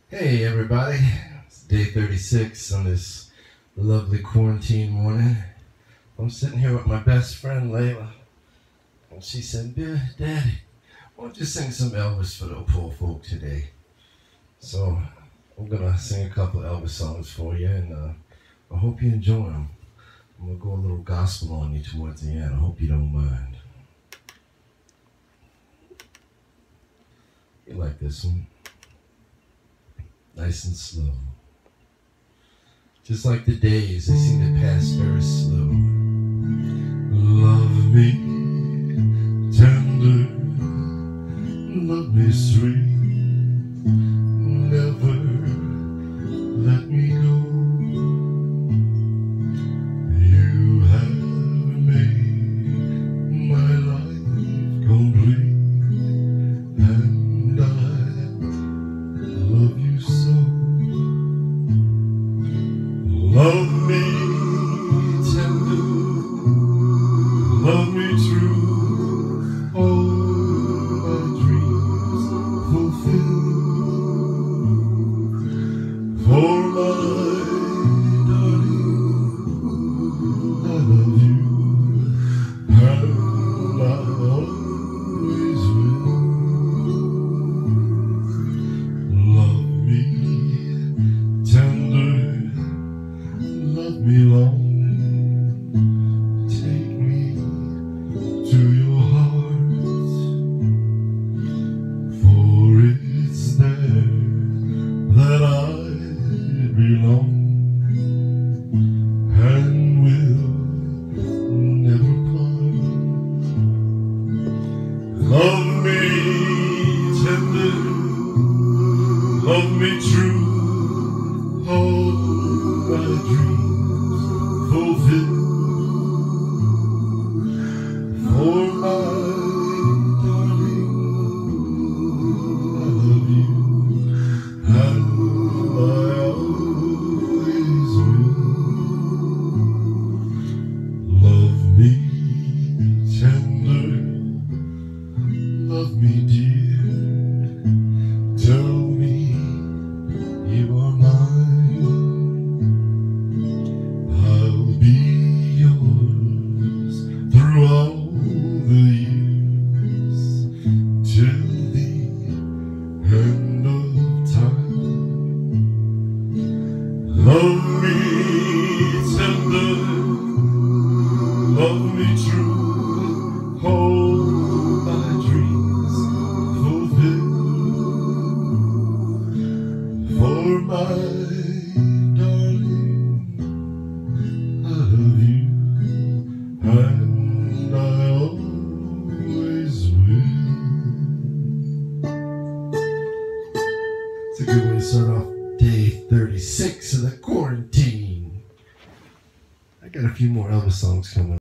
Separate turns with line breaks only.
Hey everybody, it's day 36 on this lovely quarantine morning. I'm sitting here with my best friend Layla, and she said, Daddy, why don't you sing some Elvis for the poor folk today? So I'm gonna sing a couple of Elvis songs for you, and I hope you enjoy them. I'm gonna go a little gospel on you towards the end. I hope you don't mind. You like this one? Nice and slow. Just like the days, they seem to pass very slow. Love me tender, love me sweet, never let me go. You have made my life complete, and I love you so. Love me tender, love me true, all my dreams fulfill. For my darling, I love you, and I always will. Love me tender, love me long, take me to your heart, for it's there that I belong, and will never part. Love me tender, love me true, all my dreams fulfill. For my darling, I love you, and I always will. Love me tender, love me dear, tell me you are mine. I'll be yours through all the years, till the end of time. Love me tender, love me true, all my dreams fulfill. For my darling, I love you, and I always will. It's a good way to start off day 36 of the quarantine. I got a few more Elvis songs coming.